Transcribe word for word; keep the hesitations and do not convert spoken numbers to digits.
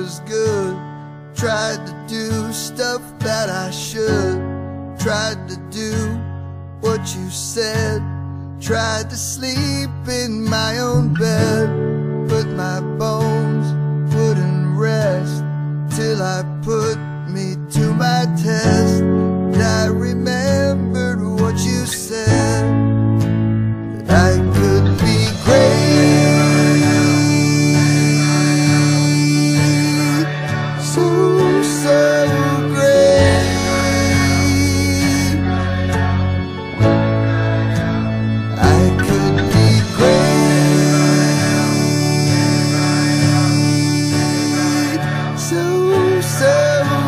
was good. Tried to do stuff that I should. Tried to do what you said. Tried to sleep in my own bed, but my bones wouldn't rest till I put me to my test. And I remembered what you said, that I could be great, so, so great. I could be great, so, so